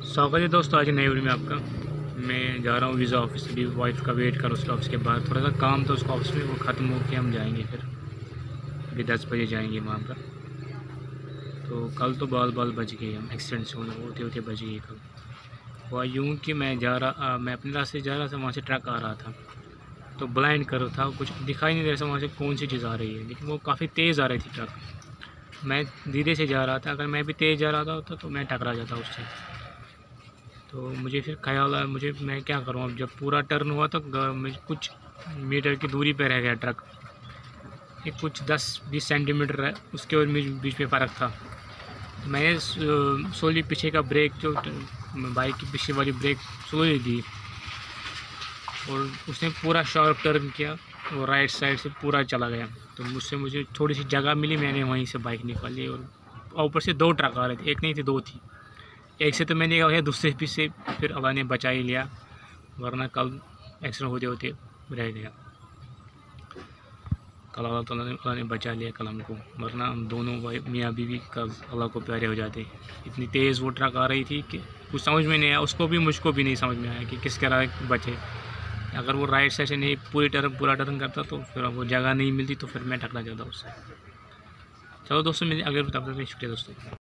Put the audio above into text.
स्वागत है दोस्तों आज नई वीडियो में आपका। मैं जा रहा हूँ वीज़ा ऑफिस, अभी वाइफ का वेट कर उसके ऑफिस के बाद थोड़ा सा काम था उसका ऑफिस में, वो ख़त्म हो के हम जाएंगे। फिर अभी 10 बजे जाएंगे वहाँ पर। तो कल तो बाल बच गए, हम एक्सीडेंट से होते होते बच गए। कल हुआ यूँ कि मैं अपने रास्ते जा रहा था, वहाँ से ट्रक आ रहा था तो ब्लाइंड कर रहा था, कुछ दिखाई नहीं दे रहा था वहाँ से कौन सी चीज़ आ रही है, लेकिन वो काफ़ी तेज़ आ रही थी ट्रक। मैं धीरे से जा रहा था, अगर मैं भी तेज़ जा रहा था तो मैं टकरा जाता उससे। तो मुझे फिर ख्याल आया मैं क्या करूँ। अब जब पूरा टर्न हुआ तो कुछ मीटर की दूरी पर रह गया ट्रक, एक कुछ 10-20 सेंटीमीटर है उसके और बीच में फ़र्क था। तो मैंने स्लोली पीछे का ब्रेक, जो बाइक की पीछे वाली ब्रेक स्लोली दी और उसने पूरा शार्प टर्न किया और राइट साइड से पूरा चला गया। तो मुझे थोड़ी सी जगह मिली, मैंने वहीं से बाइक निकाली और ऊपर से 2 ट्रक आ रहे थे, एक नहीं थे 2 थी। एक से तो मैंने क्या किया, दूसरे पीछे से फिर अल्लाह ने बचा ही लिया, वरना कल एक्सीडेंट होते होते रह गया। कल अल्लाह ने बचा लिया कल हमको, वरना हम दोनों भाई मियाँ बीवी कल अल्लाह को प्यारे हो जाते। इतनी तेज़ वो ट्रक आ रही थी कि कुछ समझ में नहीं आया, उसको भी मुझको भी नहीं समझ में आया कि किस तरह बचे। अगर वो राइट साइड से नहीं पूरा टर्न करता तो फिर वो जगह नहीं मिलती, तो फिर मैं टकरा जाता उससे। चलो दोस्तों, मेरे अगर बताते शुक्रिया दोस्तों।